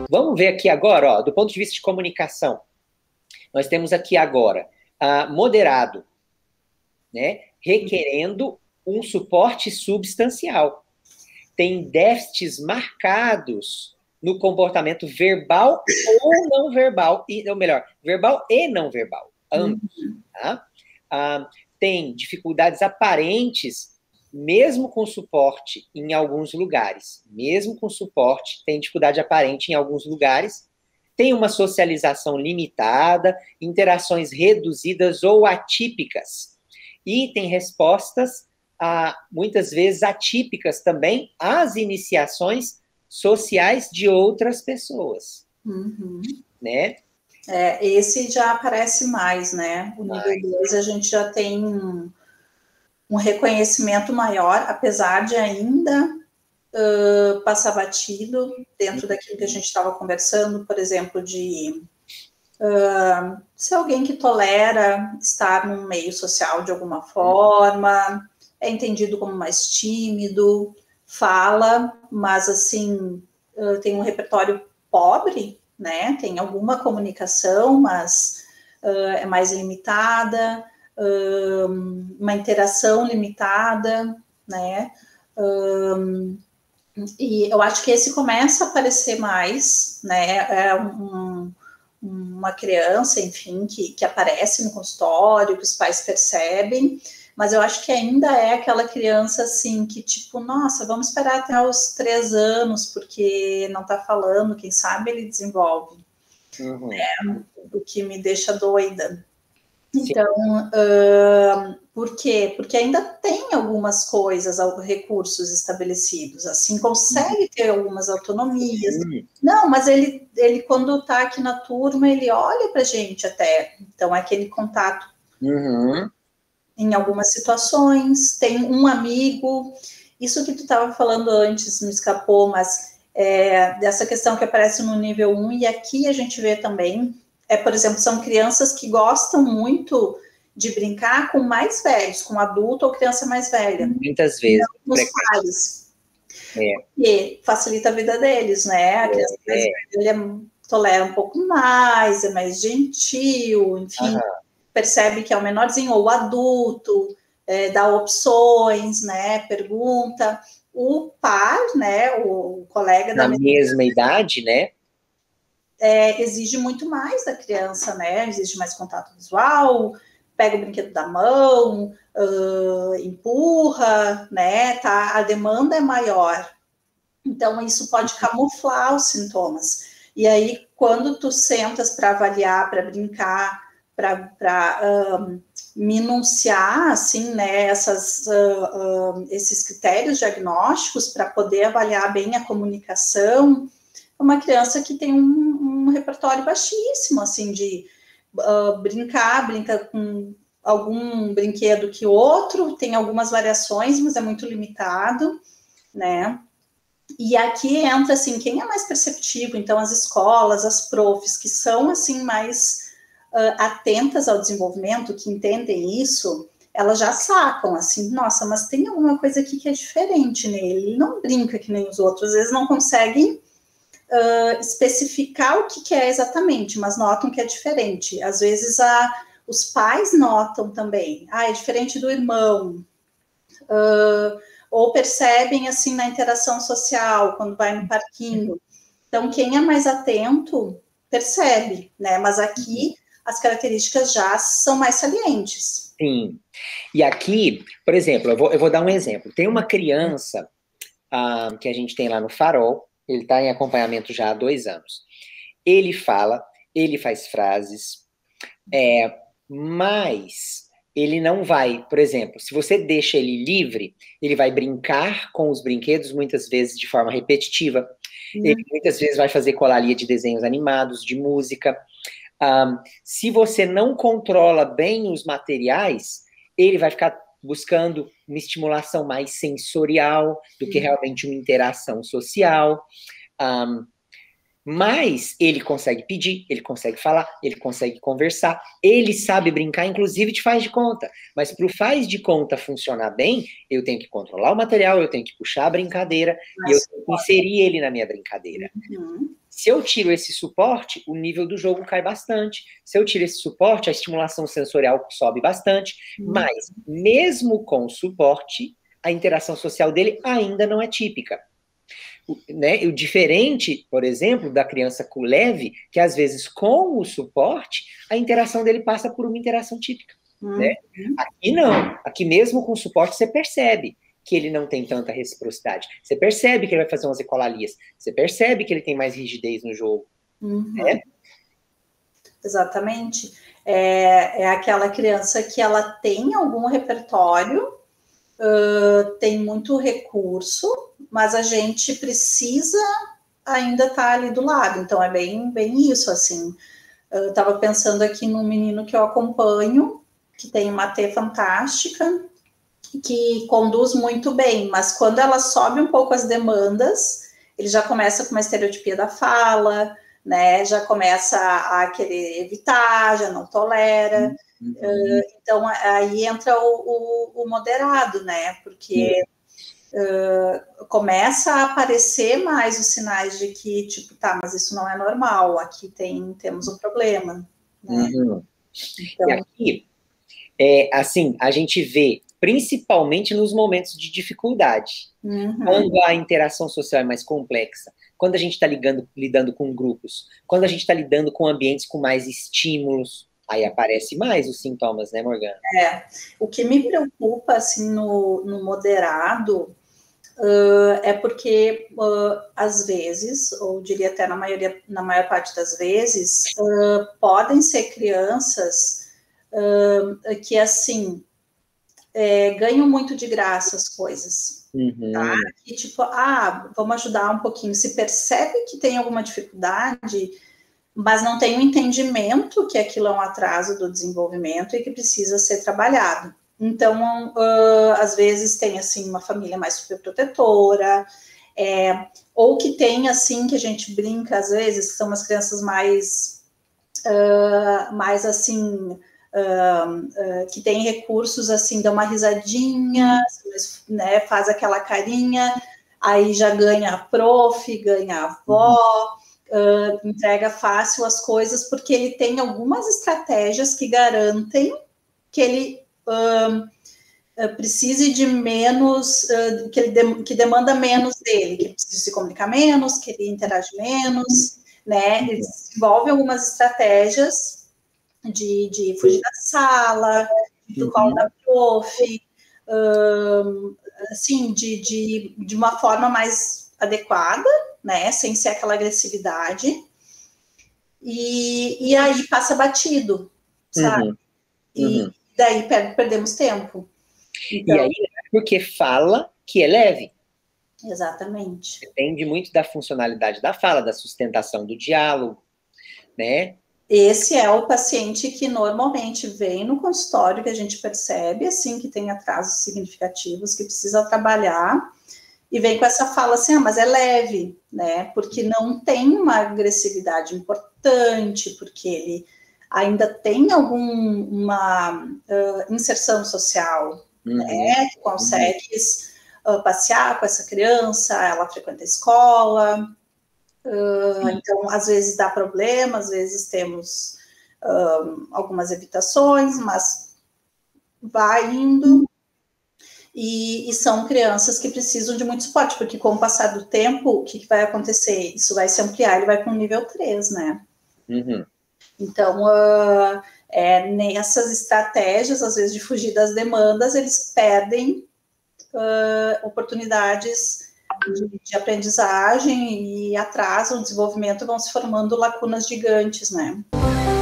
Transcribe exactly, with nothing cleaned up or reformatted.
Vamos ver aqui agora, ó, do ponto de vista de comunicação. Nós temos aqui agora, uh, moderado, né, requerendo um suporte substancial. Tem déficits marcados no comportamento verbal ou não verbal, e, ou melhor, verbal e não verbal, ambos. Tá? Uh, tem dificuldades aparentes, mesmo com suporte em alguns lugares. Mesmo com suporte, tem dificuldade aparente em alguns lugares. Tem uma socialização limitada, interações reduzidas ou atípicas. E tem respostas, ah, muitas vezes atípicas também, às iniciações sociais de outras pessoas. Uhum. Né? É, esse já aparece mais, né? O nível dois a gente já tem um, um reconhecimento maior, apesar de ainda uh, passar batido dentro daquilo que a gente estava conversando, por exemplo, de uh, ser alguém que tolera estar num meio social de alguma forma, é entendido como mais tímido, fala, mas assim, uh, tem um repertório pobre, né? Tem alguma comunicação, mas uh, é mais limitada, uh, uma interação limitada, né? Uh, e eu acho que esse começa a aparecer mais, né? É um, uma criança, enfim, que, que aparece no consultório, que os pais percebem, mas eu acho que ainda é aquela criança, assim, que tipo, nossa, vamos esperar até os três anos, porque não tá falando, quem sabe ele desenvolve. Uhum. É, o que me deixa doida. Então, uh, por quê? Porque ainda tem algumas coisas, recursos estabelecidos, assim, consegue ter algumas autonomias. Uhum. Não, mas ele, ele quando tá aqui na turma, ele olha pra gente até, então é aquele contato. Uhum. Em algumas situações, tem um amigo, isso que tu estava falando antes me escapou, mas é, dessa questão que aparece no nível um, e aqui a gente vê também, é, por exemplo, são crianças que gostam muito de brincar com mais velhos, com adulto ou criança mais velha. Muitas vezes. Com os pais. É. E facilita a vida deles, né? A criança é. mais velha tolera um pouco mais, é mais gentil, enfim. Uhum. Percebe que é o menorzinho, ou o adulto, é, dá opções, né, pergunta. O par, né, o colega na da mesma, mesma idade, né, é, exige muito mais da criança, né, exige mais contato visual, pega o brinquedo da mão, uh, empurra, né, tá, a demanda é maior. Então, isso pode camuflar os sintomas. E aí, quando tu sentas para avaliar, para brincar, para um, minuciar, assim, né, essas, uh, uh, esses critérios diagnósticos para poder avaliar bem a comunicação, é uma criança que tem um, um repertório baixíssimo, assim, de uh, brincar, brinca com algum brinquedo que outro, tem algumas variações, mas é muito limitado, né? E aqui entra, assim, quem é mais perceptivo, então as escolas, as profs, que são, assim, mais Uh, atentas ao desenvolvimento, que entendem isso, elas já sacam, assim, nossa, mas tem alguma coisa aqui que é diferente nele, ele não brinca que nem os outros, às vezes não conseguem uh, especificar o que, que é exatamente, mas notam que é diferente. Às vezes a, os pais notam também, ah, é diferente do irmão, uh, ou percebem, assim, na interação social, quando vai no parquinho. Então, quem é mais atento percebe, né, mas aqui as características já são mais salientes. Sim. E aqui, por exemplo, eu vou, eu vou dar um exemplo. Tem uma criança ah, que a gente tem lá no Farol, ele está em acompanhamento já há dois anos. Ele fala, ele faz frases, é, mas ele não vai, por exemplo, se você deixa ele livre, ele vai brincar com os brinquedos, muitas vezes de forma repetitiva. Hum. Ele muitas vezes vai fazer colaria de desenhos animados, de música. Um, se você não controla bem os materiais, ele vai ficar buscando uma estimulação mais sensorial do que realmente uma interação social. Um, Mas ele consegue pedir, ele consegue falar, ele consegue conversar, ele sabe brincar, inclusive de faz de conta. Mas para o faz de conta funcionar bem, eu tenho que controlar o material, eu tenho que puxar a brincadeira Mas e eu tenho que inserir ele na minha brincadeira. Uhum. Se eu tiro esse suporte, o nível do jogo cai bastante. Se eu tiro esse suporte, a estimulação sensorial sobe bastante. Uhum. Mas, mesmo com o suporte, a interação social dele ainda não é típica. Né? O diferente, por exemplo, da criança com leve, que às vezes com o suporte, a interação dele passa por uma interação típica. Uhum. Né? Aqui não. Aqui mesmo com suporte você percebe que ele não tem tanta reciprocidade. Você percebe que ele vai fazer umas ecolalias. Você percebe que ele tem mais rigidez no jogo. Uhum. Né? Exatamente. É, é aquela criança que ela tem algum repertório, uh, tem muito recurso, mas a gente precisa ainda estar ali do lado. Então, é bem, bem isso, assim. Eu estava pensando aqui num menino que eu acompanho, que tem uma T fantástica, que conduz muito bem, mas quando ela sobe um pouco as demandas, ele já começa com uma estereotipia da fala, né? Já começa a querer evitar, já não tolera. Uhum. Uh, então, aí entra o, o, o moderado, né? Porque... Uh, começa a aparecer mais os sinais de que, tipo, tá, mas isso não é normal, aqui tem, temos um problema. Né? Uhum. Então... E aqui, é, assim, a gente vê, principalmente nos momentos de dificuldade, uhum. quando a interação social é mais complexa, quando a gente está lidando com grupos, quando a gente está lidando com ambientes com mais estímulos, aí aparece mais os sintomas, né, Morgana? É, o que me preocupa, assim, no, no moderado, uh, é porque, uh, às vezes, ou diria até na maioria, na maior parte das vezes, uh, podem ser crianças uh, que, assim, é, ganham muito de graça as coisas, uhum. tá? E, tipo, ah, vamos ajudar um pouquinho, se percebe que tem alguma dificuldade... mas não tem o um entendimento que aquilo é um atraso do desenvolvimento e que precisa ser trabalhado. Então, uh, às vezes tem, assim, uma família mais superprotetora, é, ou que tem, assim, que a gente brinca, às vezes, que são umas crianças mais, uh, mais assim, uh, uh, que tem recursos, assim, dá uma risadinha, né, faz aquela carinha, aí já ganha a prof, ganha a avó, uhum. Uh, entrega fácil as coisas, porque ele tem algumas estratégias que garantem que ele uh, uh, precise de menos, uh, que ele de, que demanda menos dele, que ele precisa se comunicar menos, que ele interage menos, né? Ele desenvolve algumas estratégias de, de fugir da sala, do colo da prof, uh, assim, de, de, de uma forma mais adequada, né, sem ser aquela agressividade, e, e aí passa batido, sabe? Uhum. E uhum. daí per perdemos tempo. Então, e aí, porque fala que é leve. Exatamente. Depende muito da funcionalidade da fala, da sustentação do diálogo, né? Esse é o paciente que normalmente vem no consultório, que a gente percebe, assim, que tem atrasos significativos, que precisa trabalhar, e vem com essa fala assim, ah, mas é leve, né, porque não tem uma agressividade importante, porque ele ainda tem alguma uh, inserção social, uhum. né, que consegue uhum. uh, passear com essa criança, ela frequenta a escola, uh, então, às vezes dá problema, às vezes temos uh, algumas evitações, mas vai indo. E, e são crianças que precisam de muito suporte, porque com o passar do tempo, o que, que vai acontecer? Isso vai se ampliar, ele vai para o nível três, né? Uhum. Então, uh, é, nessas estratégias, às vezes, de fugir das demandas, eles perdem uh, oportunidades de, de aprendizagem e atrasam o desenvolvimento, vão se formando lacunas gigantes, né?